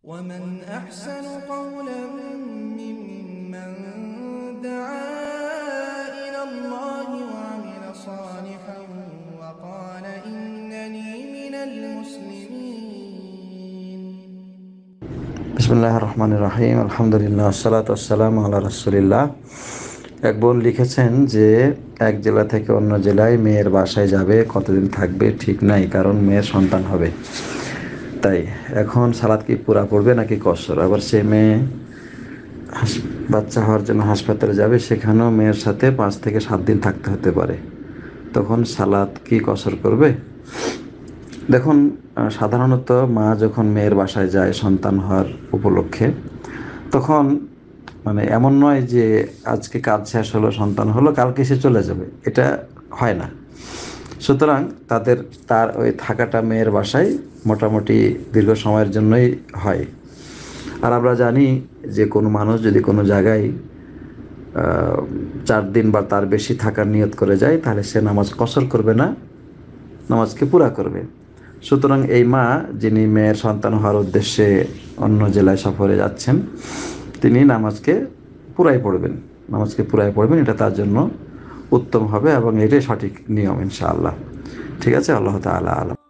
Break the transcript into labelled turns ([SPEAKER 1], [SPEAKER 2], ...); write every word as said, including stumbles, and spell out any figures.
[SPEAKER 1] ومن أحسن قولا ممن دعا إلى الله وعمل صالحا وقال إنني من المسلمين.
[SPEAKER 2] بسم الله الرحمن الرحيم الحمد لله والصلاة والسلام على رسول الله। এক বোন লিখেছেন যে এক জেলা থেকে অন্য জেলায় মেয়ের বাসায় যাবে, কতদিন থাকবে ঠিক নাই, কারণ মেয়ের সন্তান হবে। তাই এখন সালাত কি পুরা পড়বে নাকি কসর? আবার সে মেয়ে বাচ্চা হওয়ার জন্য হাসপাতালে যাবে, সেখানেও মেয়ের সাথে পাঁচ থেকে সাত দিন থাকতে হতে পারে, তখন সালাত কি কসর করবে? দেখুন, সাধারণত মা যখন মেয়ের বাসায় যায় সন্তান হওয়ার উপলক্ষে, তখন মানে এমন নয় যে আজকে কাজ শেষ হলো, সন্তান হলো, কালকে সে চলে যাবে, এটা হয় না। সুতরাং তাদের তার ওই থাকাটা মেয়ের বাসায় মোটামুটি দীর্ঘ সময়ের জন্যই হয়। আর আমরা জানি যে কোনো মানুষ যদি কোনো জায়গায় চার দিন বা তার বেশি থাকার নিয়ত করে যায়, তাহলে সে নামাজ কসর করবে না, নামাজকে পুরা করবে। সুতরাং এই মা, যিনি মেয়ের সন্তান হওয়ার উদ্দেশ্যে অন্য জেলায় সফরে যাচ্ছেন, তিনি নামাজকে পুরাই পড়বেন, নামাজকে পুরাই পড়বেন এটা তার জন্য উত্তম হবে এবং এটাই সঠিক নিয়ম ইনশাআল্লাহ। ঠিক আছে, আল্লাহ তাআলা আলাম।